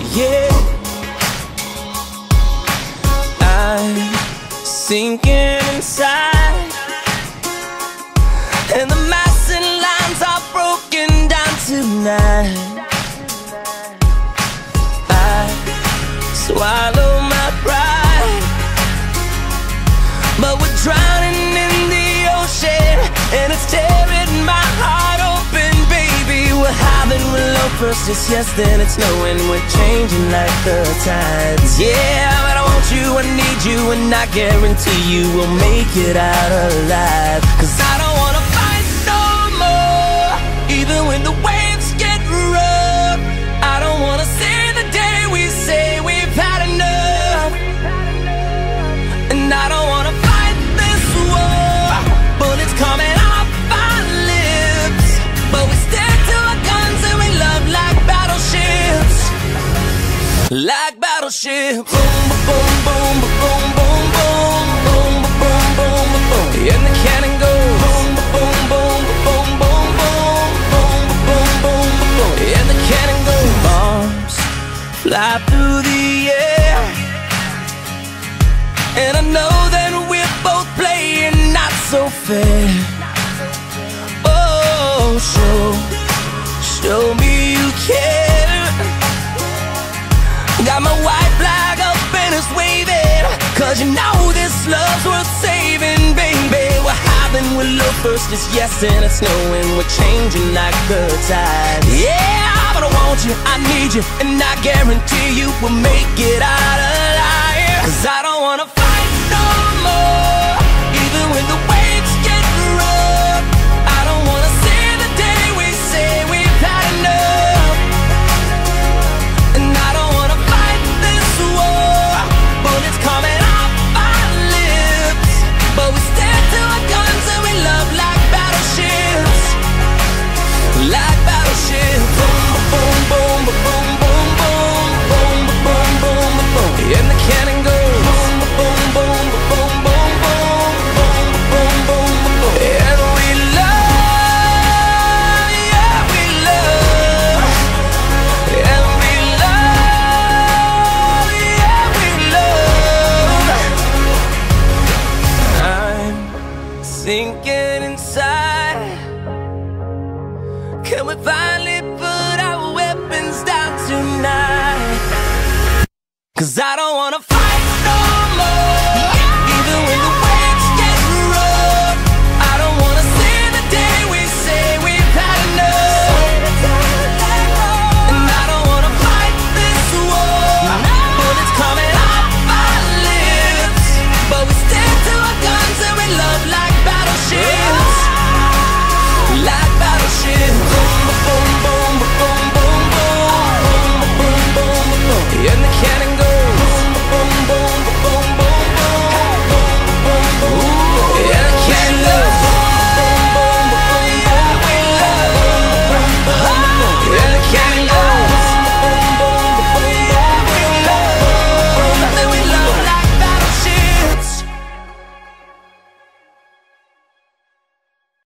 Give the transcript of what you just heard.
yeah. I'm sinking inside, and the massive lines are broken down tonight. I swallow my pride, but we're drowning in the ocean, and it's tearing my heart open, baby. We're having low first, it's yes, then it's no, and we're changing like the tides. Yeah, but I want you, I need you, and I guarantee you we'll make it out alive. Cause I don't wanna fight no more, even when the waves get rough. I don't wanna see the day we say we've had enough. And I don't wanna fight this war, bullets coming off our lips, but we stick to our guns and we love like battleships. Like battleships. Boom, boom, boom, boom, boom, boom, boom, boom, boom, boom, boom. And the cannon goes boom, boom, boom, boom, boom, boom, boom, boom, boom, boom. And the cannon goes. Bombs fly through the air, and I know that we're both playing not so fair. Oh, show me you care. Got my white flag up and it's waving, cause you know this love's worth saving, baby. We're having with love first, it's yes and it's no, and we're changing like the tides. Yeah, but I want you, I need you, and I guarantee you we'll make it out alive. Cause I don't wanna fight no more, even when the waves get rough. I don't wanna see the day we say we've had enough. And I don't wanna fight this war, bullets coming off our lips, but we stick to our guns and we love like battleships. Like battleships. Boom, boom, boom, boom, boom, boom, boom, boom, boom, boom, boom. And the cannon goes boom, boom, boom, boom, boom, boom, boom, boom, boom, boom. And we love, yeah, we love. And we love, yeah, we love. I'm sinking inside. Can we finally put our weapons down tonight? Cause I don't wanna fight